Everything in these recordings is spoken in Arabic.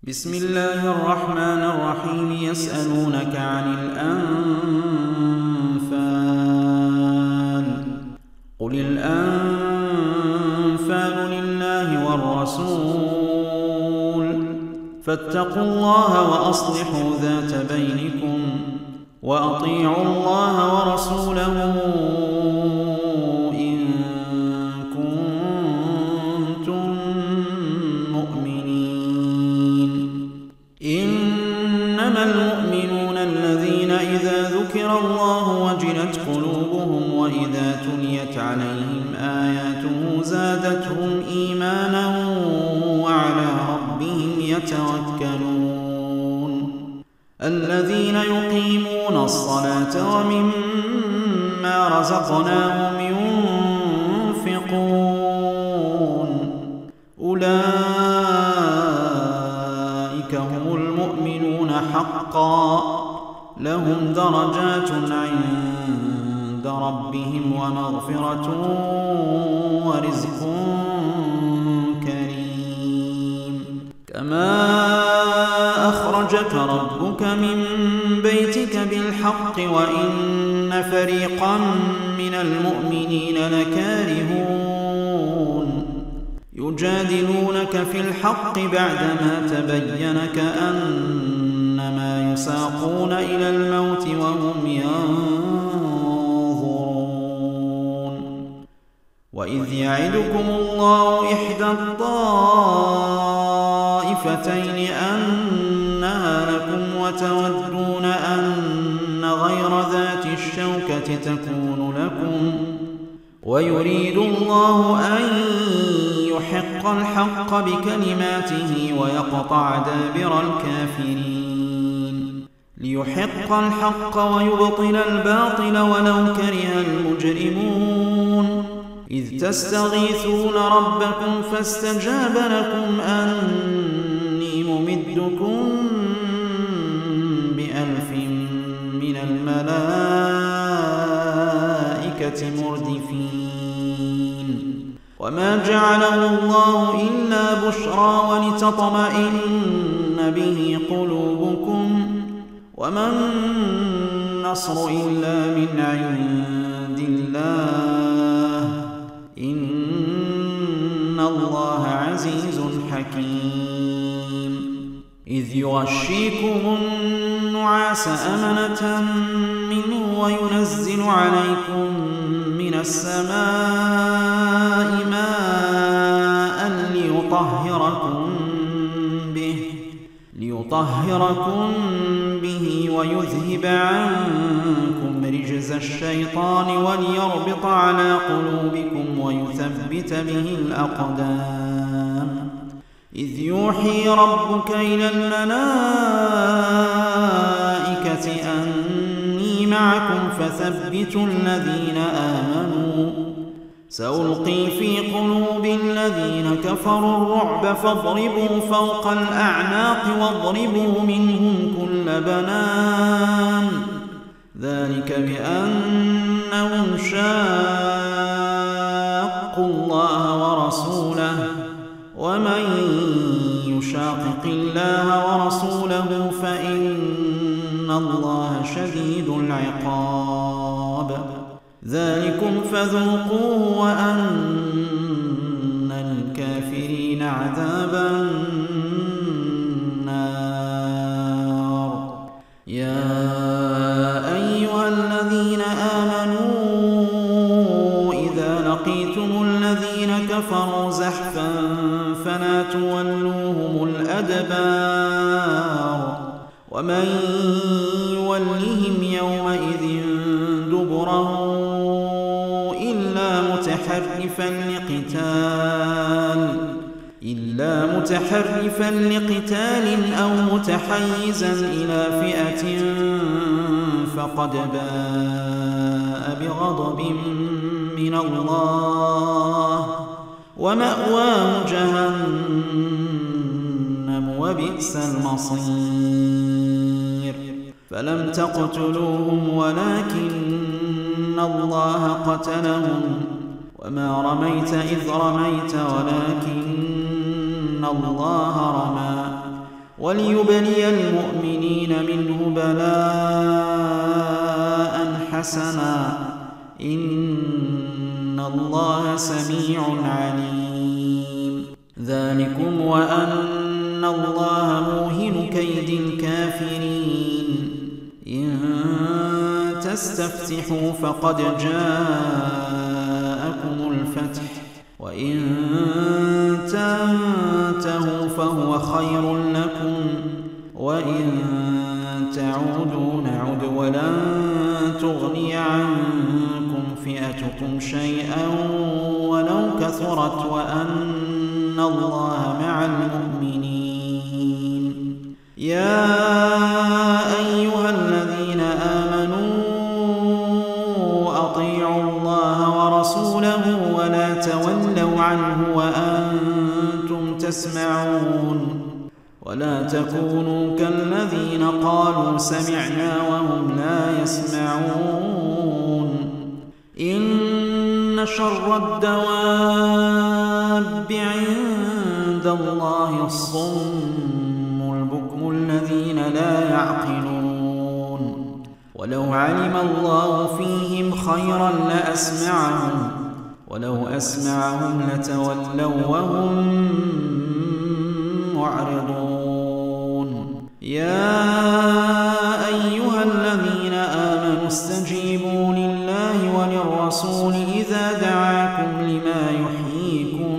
بسم الله الرحمن الرحيم. يسألونك عن الأنفال قل الأنفال لله والرسول فاتقوا الله وأصلحوا ذات بينكم وأطيعوا الله ورسوله إن كنتم مؤمنين. إنما المؤمنون الذين إذا ذكر الله وجلت قلوبهم وإذا تليت عليهم آياته زادتهم إيمانا وعلى ربهم يتوكلون. الذين يقيمون الصلاة ومما رزقناهم ينفقون أولئك هم المؤمنون حقا لهم درجات عند ربهم ومغفرة ورزق كريم. كما أخرجك ربك من بيتك بالحق وإن فريقا من المؤمنين لكارهون يجادلونك في الحق بعدما تبين كأنما يساقون إلى الموت وهم ينظرون. وإذ يعدكم الله إحدى الطائفتين أنها لكم وتودون أن غير ذات الشوكة تكون لكم ويريد الله أن يحق الحق بكلماته ويقطع دابر الكافرين ليحق الحق ويبطل الباطل ولو كره المجرمون. إذ تستغيثون ربكم فاستجاب لكم أني ممدكم ب1000 من الملائكة مردفين. وما جعله الله إلا بشرى ولتطمئن به قلوبكم وما النصر إلا من عند الله إن الله عزيز حكيم. إذ يغشيكم النعاس أمنة منه وينزل عليكم من السماء ماء ليطهركم به ويذهب عنكم رجز الشيطان وليربط على قلوبكم ويثبت به الأقدام. إذ يوحي ربك إلى الملائكة أني معكم فثبتوا الذين آمنوا سألقي في قلوب الذين كفروا الرعب فاضربوا فوق الأعناق واضربوا منهم كل بنان ذلك بأنهم شاقوا الله ورسوله ومن يشاقق الله ورسوله فإن الله شديد العقاب. ذلكم فذوقوه وأن للكافرين عذاب النار. يا أيها الذين آمنوا إذا لقيتم الذين كفروا زحفا فلا تولوهم الأدبار ومن يولهم يومئذ دبره إلا متحرفا لقتال أو متحيزا إلى فئة فقد باء بغضب من الله ومأواه جهنم وبئس المصير. فلم تقتلوهم ولكن الله قتلهم وما رميت إذ رميت ولكن الله رمى وليبلي المؤمنين منه بلاء حسنا إن الله سميع عليم. ذلكم وأن الله موهن كيد الكافرين. إن تستفتحوا فقد جاءكم الفتح وإن تنتهوا فهو خير لكم وإن تعودوا نعد ولن تغني عنكم فئتكم شيئا ولو كثرت وأن الله مع المؤمنين. يا أيها الذين آمنوا أطيعوا الله ورسوله ولا تولوا عنه وأنتم تسمعون ولا تكونوا كالذين قالوا سمعنا وهم لا يسمعون. إن شر الدواب عند الله الصم البكم الذين لا يعقلون. ولو علم الله فيهم خيرا لأسمعهم ولو أسمعهم لتولوا وهم معرضون. يا أيها الذين آمنوا استجيبوا لله وللرسول إذا دعاكم لما يحييكم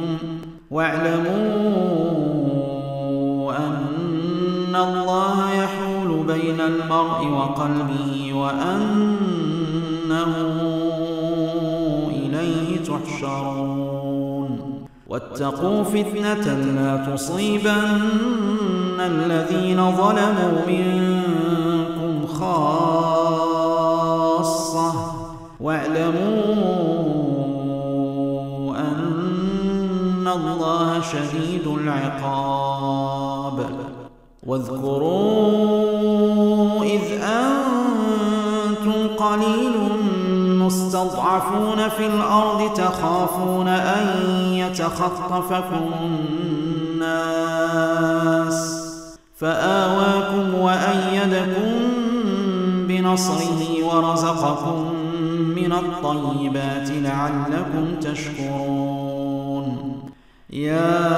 واعلموا أن الله يحول بين المرء وقلبه وأنه إليه تحشرون. واتقوا فتنة لا تصيبن الذين ظلموا منكم خاصة واعلموا أن الله شديد العقاب. واذكروا إذ أنتم قليل مستضعفون في الأرض تخافون أن يتخطفكم الناس فآواكم وأيدكم بنصره ورزقكم من الطيبات لعلكم تشكرون. يا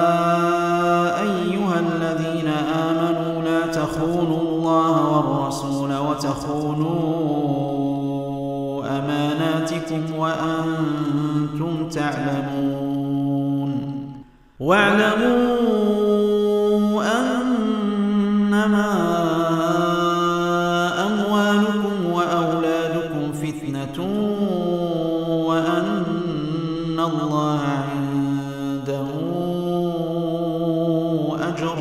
أيها الذين آمنوا لا تخونوا الله والرسول وتخونوا أماناتكم وأنتم تعلمون. واعلموا أنما أموالكم وأولادكم فتنة وأن الله عنده أجر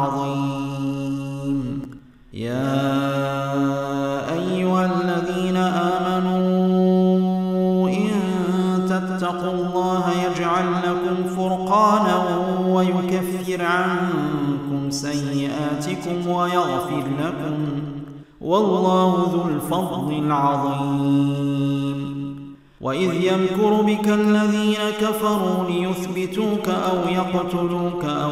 عظيم. يا أيها الذين آمنوا إن تتقوا الله يجعل لكم فرقانا ويكفر عنكم سيئاتكم ويغفر لكم والله ذو الفضل العظيم. وإذ يمكر بك الذين كفروا ليثبتوك أو يقتلوك أو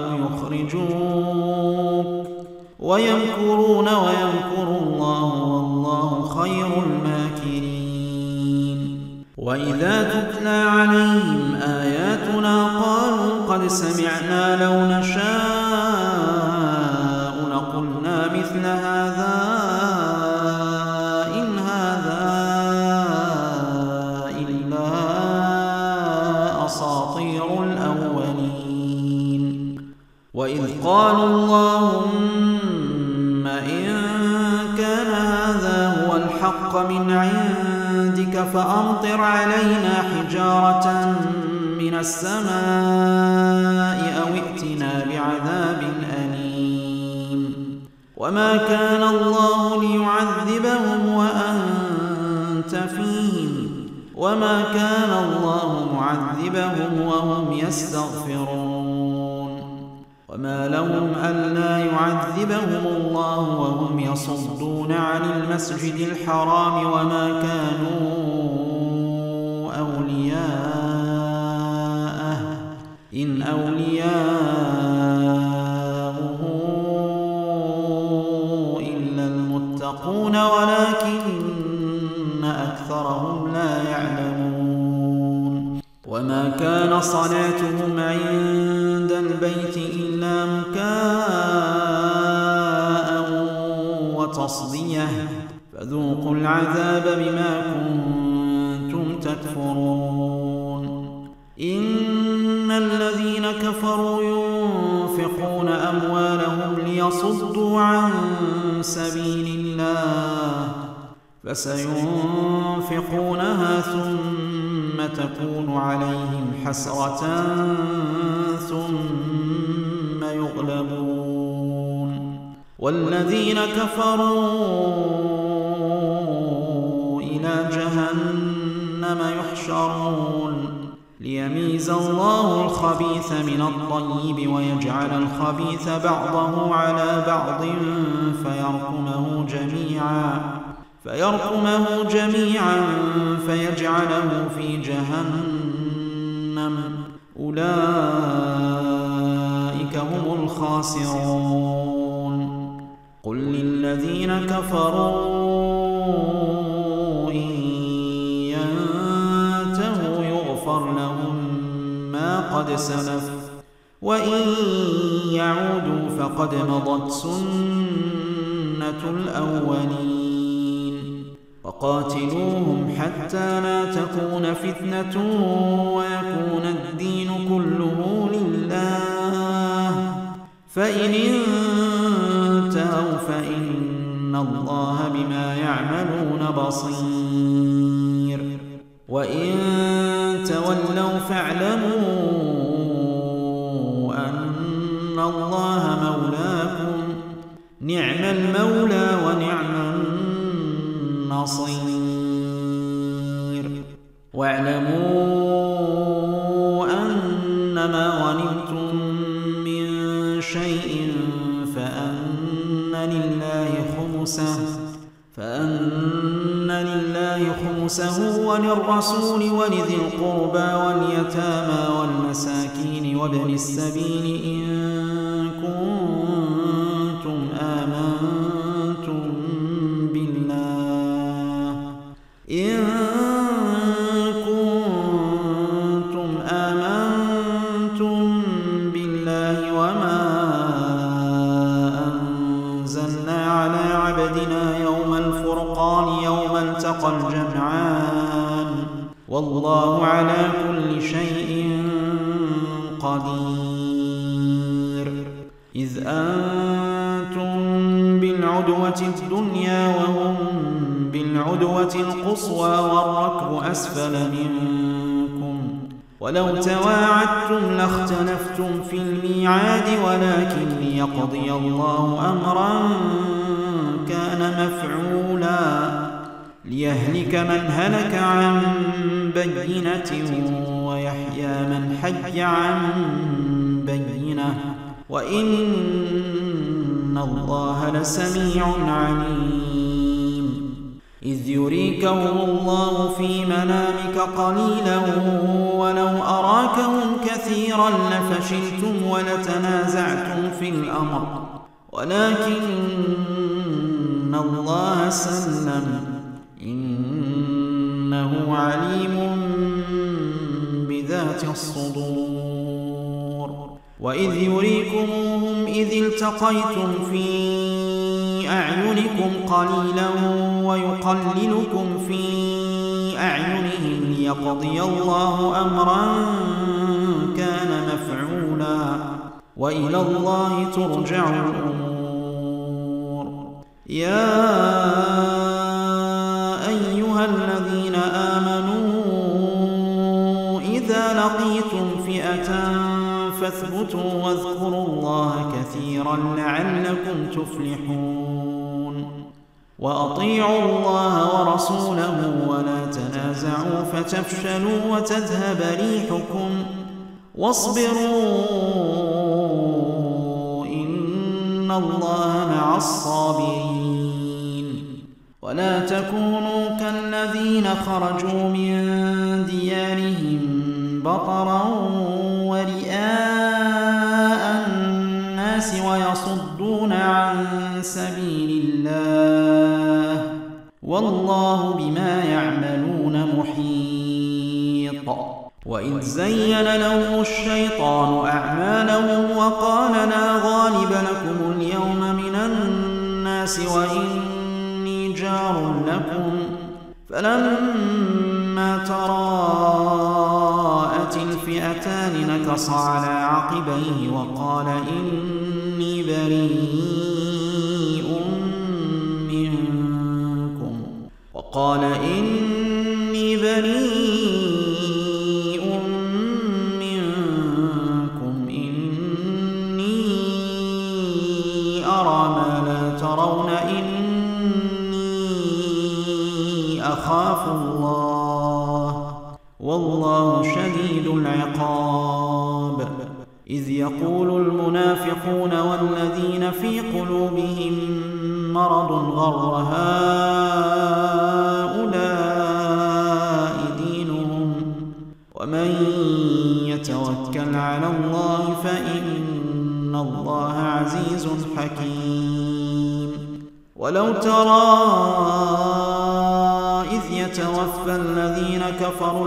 يخرجوك ويمكرون ويمكر الله والله خير الماكرين. وإذا تتلى عليهم آياتنا قالوا قد سمعنا لو نشاء لقلنا مثل هذا إن هذا إلا أساطير الأولين. وإذ قالوا اللهم إن كان هذا هو الحق من عندك فأمطر علينا حجارة من السماء أو ائتنا بعذاب أليم. وما كان الله ليعذبهم وأنت فيهم وما كان الله معذبهم وهم يستغفرون. وما لهم ألا يعذبهم الله وهم يصدون عن المسجد الحرام وما كانوا أولياءه إن أولياؤه كان صلاتهم عند البيت إلا مكاء وتصدية فذوقوا العذاب بما كنتم تكفرون. إن الذين كفروا ينفقون أموالهم ليصدوا عن سبيل الله فسينفقونها ثم تكون عليهم حسرة ثم يغلبون والذين كفروا إلى جهنم يحشرون ليميز الله الخبيث من الطيب ويجعل الخبيث بعضه على بعض فيركمه جميعا فيجعله في جهنم أولئك هم الخاسرون. قل للذين كفروا إن ينتهوا يغفر لهم ما قد سلف وإن يعودوا فقد مضت سنة الأولين وقاتلوهم حتى لا تكون فتنة ويكون الدين كله لله فإن انتهوا فإن الله بما يعملون بصير وإن تولوا فاعلموا أن الله مولاكم نعم المولى ونعم النصير. واعلموا أنما غنمتم من شيء فأن لله خمسه وللرسول ولذي القربى واليتامى والمساكين وابن السبيل إن كنتم آمنتم بالله وما أنزلنا على عبدنا يوم الفرقان يوم التقى الجمعان والله على كل شيء قدير. إذ أنتم بالعدوة الدنيا وهم بالعدوة القصوى والركب أسفل منكم ولو تواعدتم لاختلفتم في الميعاد ولكن ليقضي الله أمرا كان مفعولا ليهلك من هلك عن بينة ويحيى من حي عن بينة وإن الله لسميع عليم. إذ يريكهم الله في منامك قليلا ولو أراكهم كثيرا لفشلتم ولتنازعتم في الأمر ولكن الله سلم إنه عليم بذات الصدور. وإذ يريكموهم إذ التقيتم في أعينكم قليلا ويقللكم في أعينهم ليقضي الله أمرا كان مفعولا وإلى الله ترجع الأمور. يا أيها الذين آمنوا إذا لقيتم فئة فاثبتوا واذكروا الله كثيرا لعلكم تفلحون. وأطيعوا الله ورسوله ولا تنازعوا فتفشلوا وتذهب ريحكم واصبروا إن الله مع الصابرين. ولا تكونوا كالذين خرجوا من ديارهم بطرا ورئاء الناس ويصدون عن سبيل الله والله بما يعملون محيط. وإذ زين لهم الشيطان أعمالهم وقال لا غالب لكم اليوم من الناس وإني جار لكم فلما تراءت الفئتان نكص على عقبيه وقال إني بريء منكم إني أرى ما لا ترون إني أخاف الله والله شديد العقاب إذ يقول المنافقون والذين في قلوبهم مرض غر هؤلاء دينهم ومن يتوكل على الله فإن الله عزيز حكيم ولو ترى إذ يتوفى الذين كفروا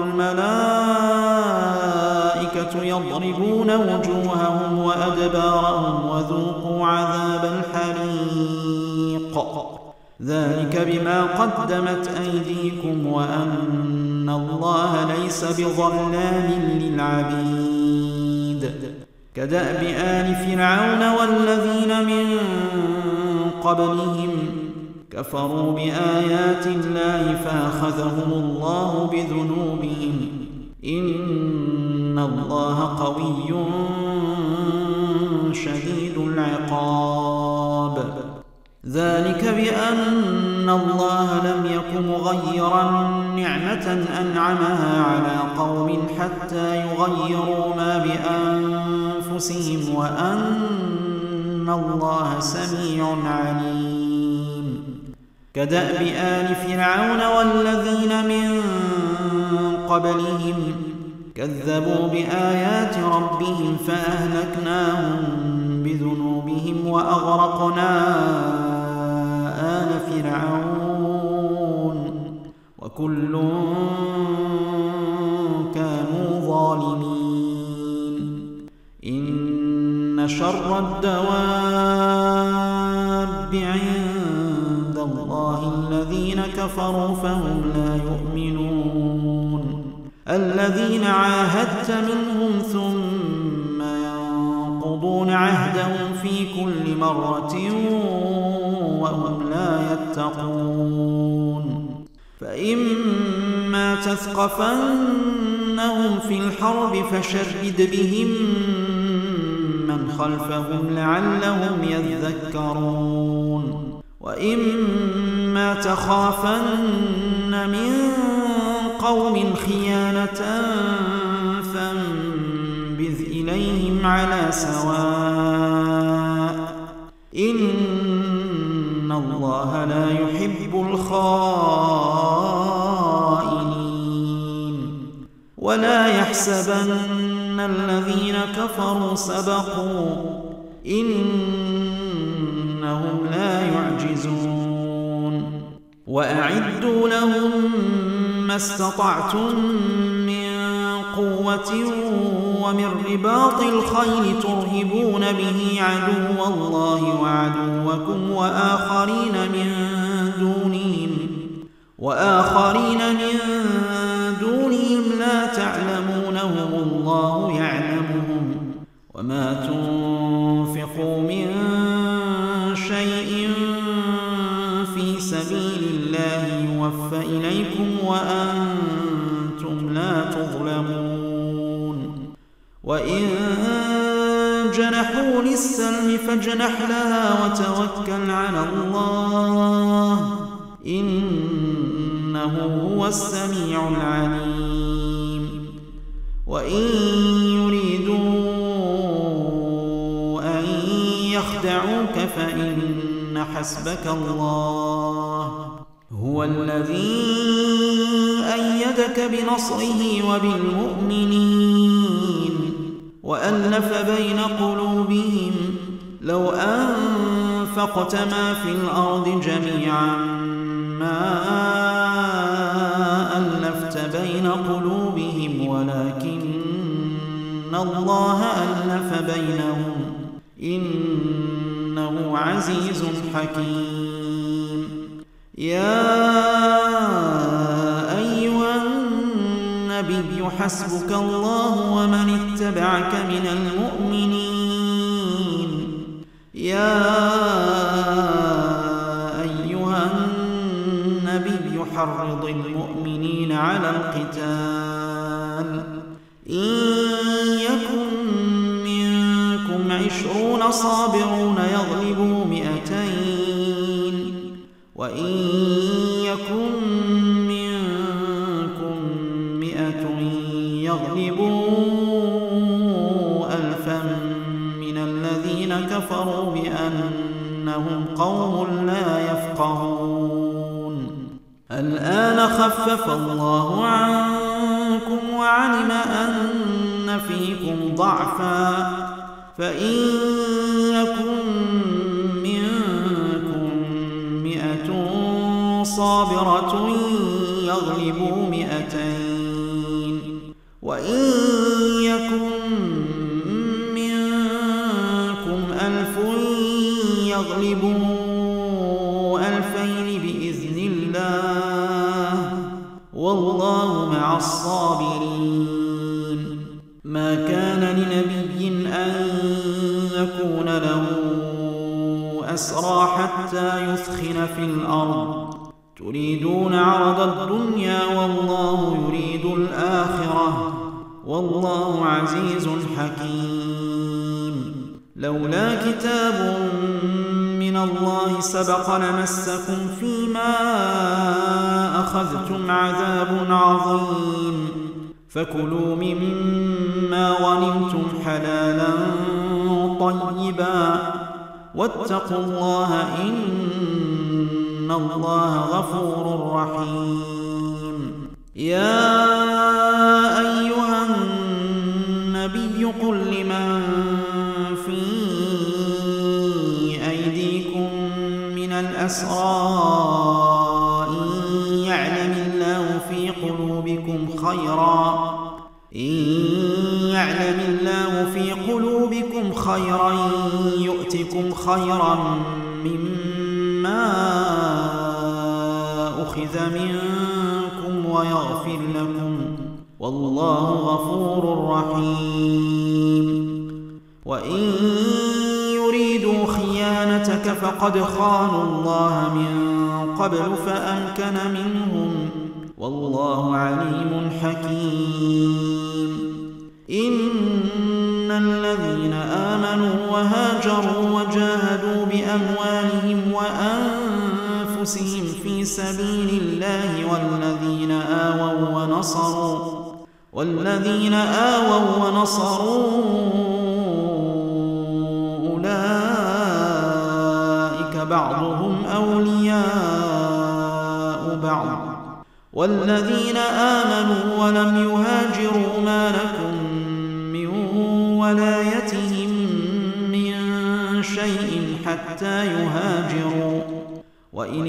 الملائكة يضربون وجوههم وأدبارهم وذوقوا عذاب الحريق ذلك بما قدمت أيديكم وأن الله ليس بظلام للعبيد كدأب آل فرعون والذين من قبلهم كفروا بآيات الله فأخذهم الله بذنوبهم إن الله قوي شديد العقاب ذلك بأن الله لم يك مغيرا نعمة أنعمها على قوم حتى يغيروا ما بأنفسهم وأن الله سميع عليم كدأب آل فرعون والذين من قبلهم كذبوا بآيات ربهم فأهلكناهم بذنوبهم وأغرقنا آل فرعون وكل كانوا ظالمين إن شر الدواب عند الله الذين كفروا فهم لا يؤمنون الذين عاهدت منهم ثم ينقضون عهدهم في كل مرة وهم لا يتقون فإما تثقفنهم في الحرب فشرد بهم من خلفهم لعلهم يذكرون وإما تخافن من قوم خيانة فانبذ إليهم على سواء إن الله لا يحب الخائنين ولا يحسبن الذين كفروا سبقوا إنهم لا يعجزون وأعدوا لهم ما استطعتم من قوة ومن رباط الخيل ترهبون به عدو الله وعدوكم وآخرين من دونهم لا تعلمونهم الله يعلمهم وما تنفقوا من شيء في سبيل الله يوفى إليكم وأنتم لا تظلمون وإن جنحوا للسلم فاجنح لها وتوكل على الله إنه هو السميع العليم وإن يريدوا أن يخدعوك فإن حسبك الله هو الذي أيدك بنصره وبالمؤمنين وألف بين قلوبهم لو أنفقت ما في الأرض جميعا ما ألفت بين قلوبهم ولكن الله ألف بينهم إنه عزيز حكيم. يا أيها النبي حسبك الله ومن اتبعك من المؤمنين. يا أيها النبي حرض المؤمنين على القتال إن يكن منكم 20 صابرون يغلبوا 200 وإن يكن منكم 100 يغلبوا 1000 من الذين كفروا بأنهم قوم لا يفقهون. الآن خفف الله عنكم وعلم أن فيكم ضعفا فإن يكن منكم 100 صابرة يغلبوا 200 وإن يكن منكم 1000 يغلبوا 2000 بإذن الله والله مع الصابرين. ما كان لنبي أن يكون له أسرى حتى يثخن في الأرض تريدون عرض الدنيا والله يريد الآخرة والله عزيز حكيم. لولا كتاب من الله سبق لمسكم فيما أخذتم عذاب عظيم فكلوا مما غنمتم حلالا طيبا واتقوا الله إن الله غفور رحيم. يا أيها النبي قل لمن في أيديكم من الأسرى إن يعلم الله في قلوبكم خيرا يؤتكم خيرا مما أخذ منكم ويغفر لكم والله غفور رحيم. وإن يريدوا خيانتك فقد خانوا الله من قبل فأمكن منهم والله عليم حكيم. إن الذين آمنوا وهاجروا وجاهدوا بأموالهم وأنفسهم في سبيل الله والذين آووا ونصروا أولئك بعضهم أولياء بعض والذين آمنوا ولم يهاجروا ما لكم من ولايتهم من شيء حتى يهاجروا وإن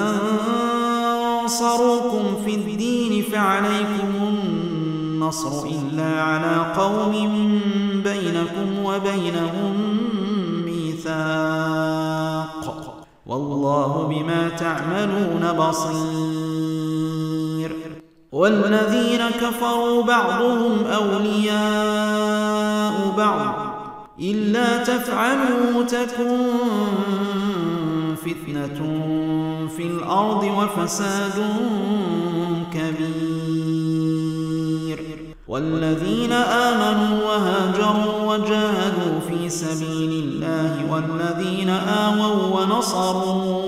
استنصروكم في الدين فعليكم النصر إلا على قوم بينكم وبينهم ميثاق والله بما تعملون بصير. والذين كفروا بعضهم أولياء بعض إلا تفعلوا تكن فتنة في الأرض وفساد كبير. والذين آمنوا وهاجروا وجاهدوا في سبيل الله والذين آووا ونصروا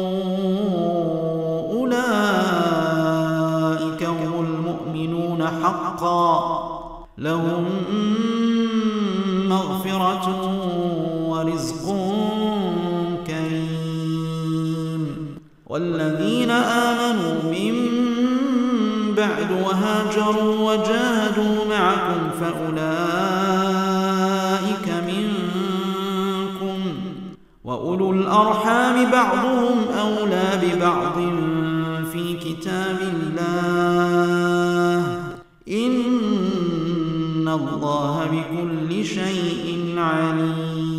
أولئك هم المؤمنون حقا لهم مغفرة ورزق كريم. والذين آمنوا من بعد وهاجروا وجاهدوا معكم فأولئك منكم وأولو الأرحام بعضهم أولى ببعض في كتاب الله إن الله بكل شيء عليم.